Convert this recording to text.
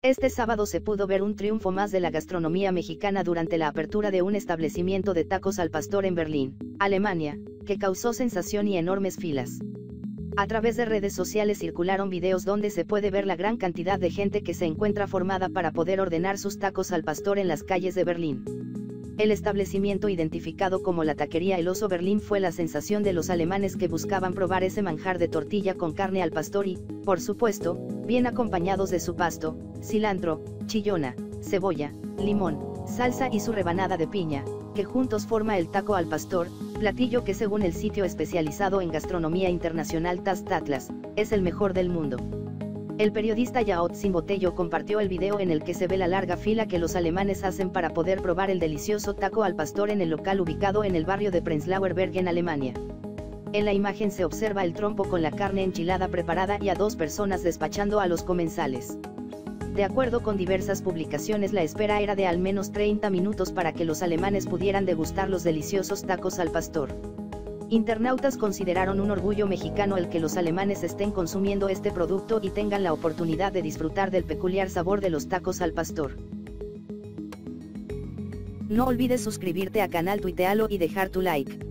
Este sábado se pudo ver un triunfo más de la gastronomía mexicana durante la apertura de un establecimiento de tacos al pastor en Berlín, Alemania, que causó sensación y enormes filas. A través de redes sociales circularon videos donde se puede ver la gran cantidad de gente que se encuentra formada para poder ordenar sus tacos al pastor en las calles de Berlín. El establecimiento identificado como la taquería El Oso Berlín fue la sensación de los alemanes que buscaban probar ese manjar de tortilla con carne al pastor y, por supuesto, bien acompañados de su pasto, cilantro, chillona, cebolla, limón, salsa y su rebanada de piña, que juntos forma el taco al pastor, platillo que según el sitio especializado en gastronomía internacional Taste Atlas, es el mejor del mundo. El periodista Yaotzin Botello compartió el video en el que se ve la larga fila que los alemanes hacen para poder probar el delicioso taco al pastor en el local ubicado en el barrio de Prenzlauer Berg en Alemania. En la imagen se observa el trompo con la carne enchilada preparada y a 2 personas despachando a los comensales. De acuerdo con diversas publicaciones, la espera era de al menos 30 minutos para que los alemanes pudieran degustar los deliciosos tacos al pastor. Internautas consideraron un orgullo mexicano el que los alemanes estén consumiendo este producto y tengan la oportunidad de disfrutar del peculiar sabor de los tacos al pastor. No olvides suscribirte a canal Tuitealo y dejar tu like.